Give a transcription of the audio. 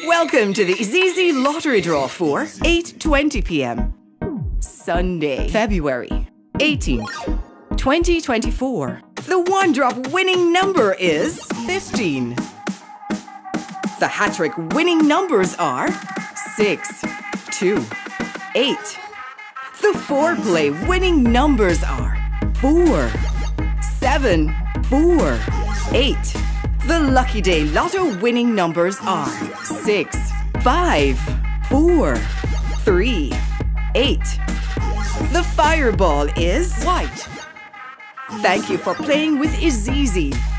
Welcome to the IZIZZI lottery draw for 8:20 p.m. Sunday, February 18th, 2024. The one-drop winning number is 15. The HaTTrik winning numbers are 6, 2, 8. The four-play winning numbers are 4, 7, 4, 8. The LuckyDayLotto winning numbers are 6, 5, 4, 3, 8. The fireball is white. Thank you for playing with IZIZZI.